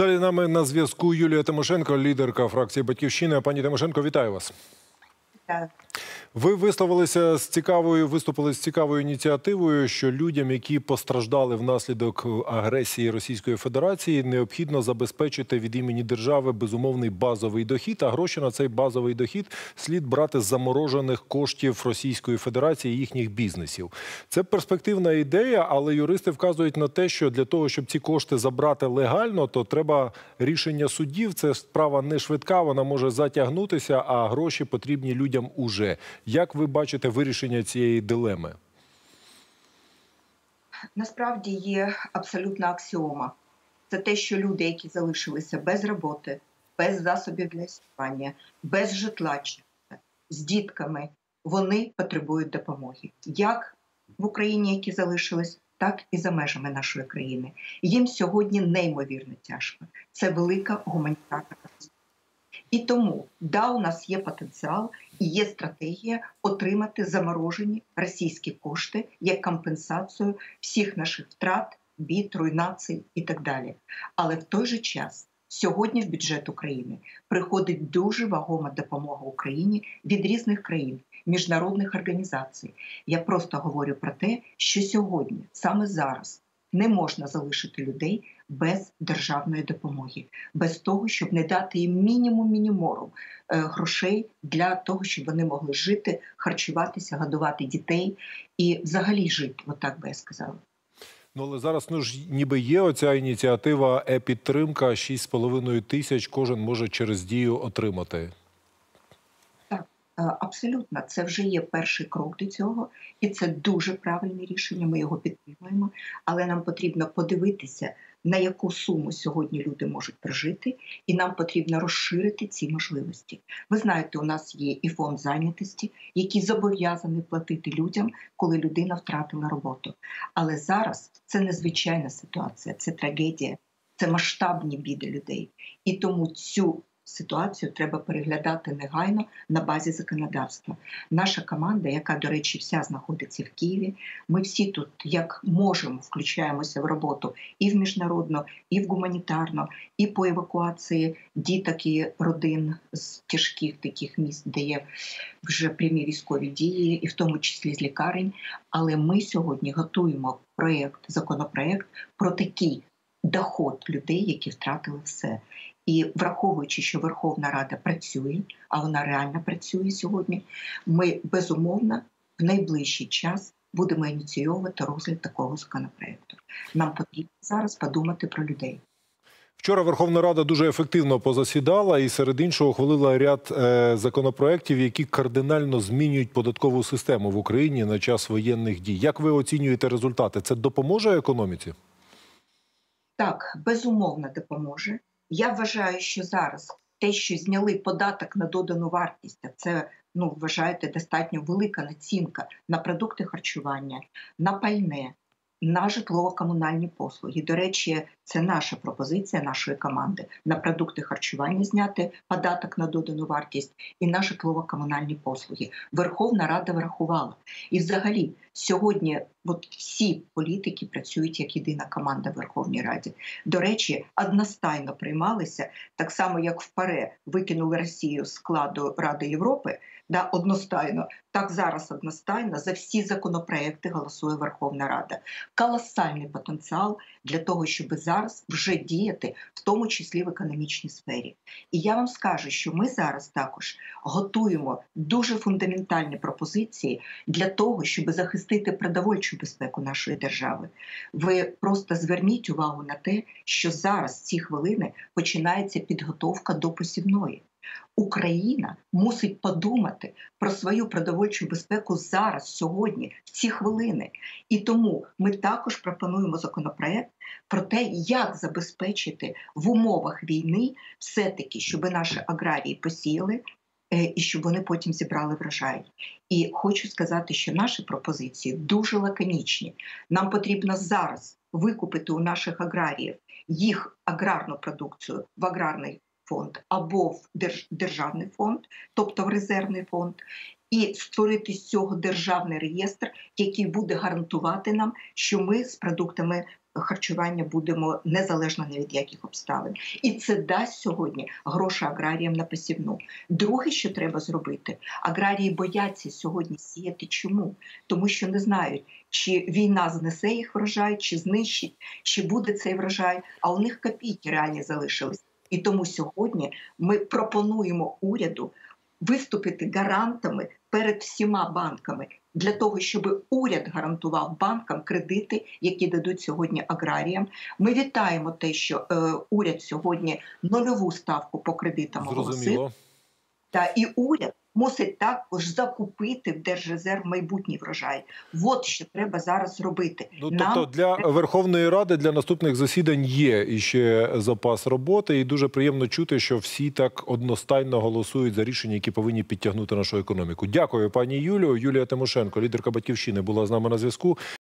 Далі з нами на зв'язку Юлія Тимошенко, лідерка фракції «Батьківщина». Пані Тимошенко, вітаю вас. Так. Ви виступили з цікавою ініціативою, що людям, які постраждали внаслідок агресії Російської Федерації, необхідно забезпечити від імені держави безумовний базовий дохід, а гроші на цей базовий дохід слід брати з заморожених коштів Російської Федерації і їхніх бізнесів. Це перспективна ідея, але юристи вказують на те, що для того, щоб ці кошти забрати легально, то треба рішення судів. Це справа не швидка, вона може затягнутися, а гроші потрібні людям уже. Як ви бачите вирішення цієї дилеми? Насправді є абсолютна аксіома. Це те, що люди, які залишилися без роботи, без засобів для існування, без житла, з дітками, вони потребують допомоги. Як в Україні, які залишились, так і за межами нашої країни. Їм сьогодні неймовірно тяжко. Це велика гуманітарна катастрофа. І тому, у нас є потенціал і є стратегія отримати заморожені російські кошти як компенсацію всіх наших втрат, бід, руйнацій і так далі. Але в той же час сьогодні в бюджет України приходить дуже вагома допомога Україні від різних країн, міжнародних організацій. Я просто говорю про те, що сьогодні, саме зараз, не можна залишити людей без державної допомоги, без того, щоб не дати їм мінімум грошей для того, щоб вони могли жити, харчуватися, годувати дітей і взагалі жити, отак би я сказала. Ну, але зараз ніби є оця ініціатива «Е-підтримка», 6,5 тисяч кожен може через Дію отримати. Абсолютно. Це вже є перший крок до цього, і це дуже правильне рішення, ми його підтримуємо, але нам потрібно подивитися, на яку суму сьогодні люди можуть прожити, і нам потрібно розширити ці можливості. Ви знаєте, у нас є і фонд зайнятості, який зобов'язаний платити людям, коли людина втратила роботу. Але зараз це незвичайна ситуація, це трагедія, це масштабні біди людей. І тому цю ситуацію треба переглядати негайно на базі законодавства. Наша команда, яка, до речі, вся знаходиться в Києві, ми всі тут, як можемо, включаємося в роботу і в міжнародну, і в гуманітарну, і по евакуації діток і родин з тяжких таких міст, де є вже прямі військові дії, і в тому числі з лікарень. Але ми сьогодні готуємо законопроект про такий доход людей, які втратили все. І враховуючи, що Верховна Рада працює, а вона реально працює сьогодні, ми, безумовно, в найближчий час будемо ініційовувати розгляд такого законопроекту. Нам потрібно зараз подумати про людей. Вчора Верховна Рада дуже ефективно позасідала і серед іншого ухвалила ряд законопроєктів, які кардинально змінюють податкову систему в Україні на час воєнних дій. Як ви оцінюєте результати? Це допоможе економіці? Так, безумовно допоможе. Я вважаю, що зараз те, що зняли податок на додану вартість, а це, вважаєте, достатньо велика націнка на продукти харчування, на пальне, на житлово-комунальні послуги. До речі, це наша пропозиція нашої команди. На продукти харчування зняти податок на додану вартість і на житлово-комунальні послуги. Верховна Рада врахувала. І взагалі, сьогодні всі політики працюють як єдина команда в Верховній Раді. До речі, одностайно приймалися, так само як в ПАРЕ викинули Росію з складу Ради Європи, одностайно, так зараз одностайно за всі законопроекти голосує Верховна Рада. Колосальний потенціал для того, щоб зараз вже діяти, в тому числі в економічній сфері. І я вам скажу, що ми зараз також готуємо дуже фундаментальні пропозиції для того, щоб захистити продовольчу безпеку нашої держави. Ви просто зверніть увагу на те, що зараз в ці хвилини починається підготовка до посівної. Україна мусить подумати про свою продовольчу безпеку зараз, сьогодні, в ці хвилини. І тому ми також пропонуємо законопроект про те, як забезпечити в умовах війни все-таки, щоб наші аграрії посіяли і щоб вони потім зібрали врожай. І хочу сказати, що наші пропозиції дуже лаконічні. Нам потрібно зараз викупити у наших аграріїв їх аграрну продукцію в аграрний фонд або в державний фонд, тобто в резервний фонд, і створити з цього державний реєстр, який буде гарантувати нам, що ми з продуктами харчування будемо незалежно ні від яких обставин. І це дасть сьогодні гроші аграріям на посівну. Друге, що треба зробити, аграрії бояться сьогодні сіяти. Чому? Тому що не знають, чи війна знесе їх врожай, чи знищить, чи буде цей врожай, а у них копійки реальні залишились. І тому сьогодні ми пропонуємо уряду виступити гарантами перед всіма банками для того, щоб уряд гарантував банкам кредити, які дадуть сьогодні аграріям. Ми вітаємо те, що уряд сьогодні нульову ставку по кредитам оголосив. Зрозуміло. І уряд мусить також закупити в Держрезерв майбутній врожай. От що треба зараз робити. Тобто для Верховної Ради, для наступних засідань є іще запас роботи. І дуже приємно чути, що всі так одностайно голосують за рішення, які повинні підтягнути нашу економіку. Дякую, пані Юлію. Юлія Тимошенко, лідерка «Батьківщини», була з нами на зв'язку.